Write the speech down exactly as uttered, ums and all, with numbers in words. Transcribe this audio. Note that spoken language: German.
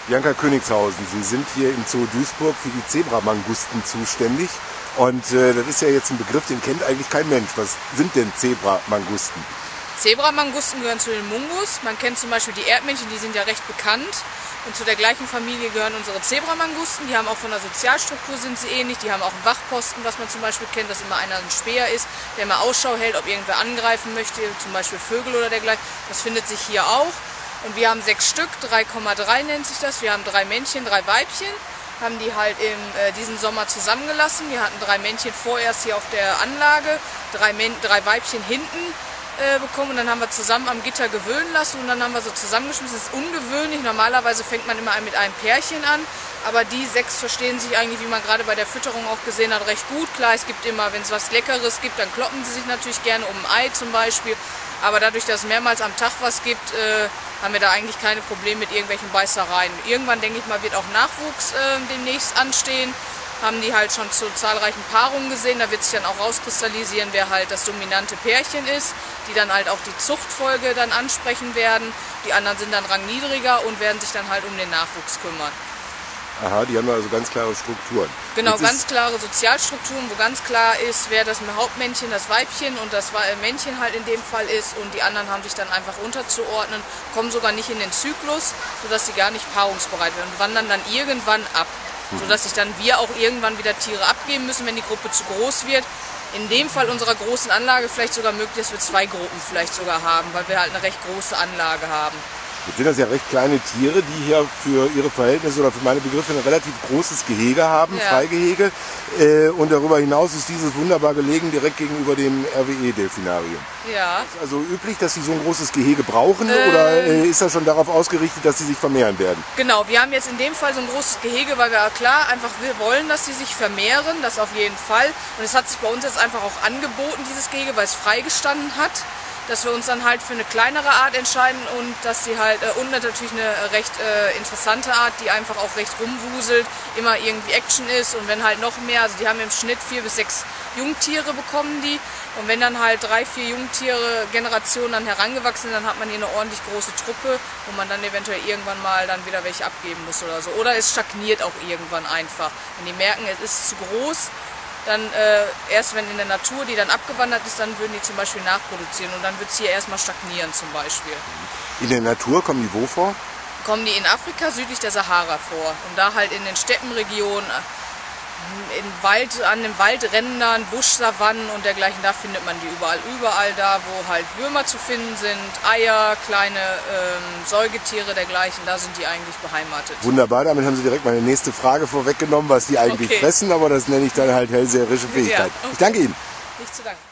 Bianca Königshausen, Sie sind hier im Zoo Duisburg für die Zebramangusten zuständig. Und äh, das ist ja jetzt ein Begriff, den kennt eigentlich kein Mensch. Was sind denn Zebramangusten? Zebramangusten gehören zu den Mungus. Man kennt zum Beispiel die Erdmännchen, die sind ja recht bekannt. Und zu der gleichen Familie gehören unsere Zebramangusten. Die haben auch von der Sozialstruktur sind sie ähnlich. Die haben auch einen Wachposten, was man zum Beispiel kennt, dass immer einer ein Späher ist, der mal Ausschau hält, ob irgendwer angreifen möchte, zum Beispiel Vögel oder dergleichen. Das findet sich hier auch. Und wir haben sechs Stück, drei Komma drei nennt sich das. Wir haben drei Männchen, drei Weibchen. Haben die halt in äh, diesen Sommer zusammengelassen. Wir hatten drei Männchen vorerst hier auf der Anlage, drei, Män drei Weibchen hinten äh, bekommen und dann haben wir zusammen am Gitter gewöhnen lassen und dann haben wir so zusammengeschmissen. Das ist ungewöhnlich. Normalerweise fängt man immer mit einem Pärchen an, aber die sechs verstehen sich eigentlich, wie man gerade bei der Fütterung auch gesehen hat, recht gut. Klar, es gibt immer, wenn es was Leckeres gibt, dann kloppen sie sich natürlich gerne um ein Ei zum Beispiel. Aber dadurch, dass es mehrmals am Tag was gibt, äh, haben wir da eigentlich keine Probleme mit irgendwelchen Beißereien. Irgendwann, denke ich mal, wird auch Nachwuchs äh, demnächst anstehen. Haben die halt schon zu zahlreichen Paarungen gesehen. Da wird sich dann auch rauskristallisieren, wer halt das dominante Pärchen ist, die dann halt auch die Zuchtfolge dann ansprechen werden. Die anderen sind dann rangniedriger und werden sich dann halt um den Nachwuchs kümmern. Aha, die haben also ganz klare Strukturen. Genau, ganz klare Sozialstrukturen, wo ganz klar ist, wer das Hauptmännchen, das Weibchen und das Männchen halt in dem Fall ist. Und die anderen haben sich dann einfach unterzuordnen, kommen sogar nicht in den Zyklus, sodass sie gar nicht paarungsbereit werden und wandern dann irgendwann ab. Sodass sich dann wir auch irgendwann wieder Tiere abgeben müssen, wenn die Gruppe zu groß wird. In dem Fall unserer großen Anlage vielleicht sogar möglich, dass wir zwei Gruppen vielleicht sogar haben, weil wir halt eine recht große Anlage haben. Jetzt sind das ja recht kleine Tiere, die hier für ihre Verhältnisse oder für meine Begriffe ein relativ großes Gehege haben, ja. Freigehege. Äh, und darüber hinaus ist dieses wunderbar gelegen direkt gegenüber dem R W E-Delfinarium. Ja. Ist also üblich, dass Sie so ein großes Gehege brauchen ähm, oder äh, ist das schon darauf ausgerichtet, dass sie sich vermehren werden? Genau, wir haben jetzt in dem Fall so ein großes Gehege, weil wir klar einfach wir wollen, dass sie sich vermehren, das auf jeden Fall. Und es hat sich bei uns jetzt einfach auch angeboten, dieses Gehege, weil es freigestanden hat. Dass wir uns dann halt für eine kleinere Art entscheiden und dass sie halt, äh, und natürlich eine recht äh, interessante Art, die einfach auch recht rumwuselt, immer irgendwie Action ist und wenn halt noch mehr, also die haben im Schnitt vier bis sechs Jungtiere bekommen die und wenn dann halt drei, vier Jungtiere Generationen dann herangewachsen sind, dann hat man hier eine ordentlich große Truppe, wo man dann eventuell irgendwann mal dann wieder welche abgeben muss oder so. Oder es stagniert auch irgendwann einfach. Wenn die merken, es ist zu groß, dann äh, erst wenn in der Natur die dann abgewandert ist, dann würden die zum Beispiel nachproduzieren und dann wird es hier erstmal stagnieren zum Beispiel. In der Natur kommen die wo vor? Kommen die in Afrika südlich der Sahara vor und da halt in den Steppenregionen, in Wald, an den Waldrändern, Buschsavannen und dergleichen, da findet man die überall. Überall da, wo halt Würmer zu finden sind, Eier, kleine ähm, Säugetiere dergleichen, da sind die eigentlich beheimatet. Wunderbar, damit haben Sie direkt meine nächste Frage vorweggenommen, was die eigentlich okay. fressen, aber das nenne ich dann halt hellseherische Fähigkeit. Ja, okay. Ich danke Ihnen. Nicht zu danken.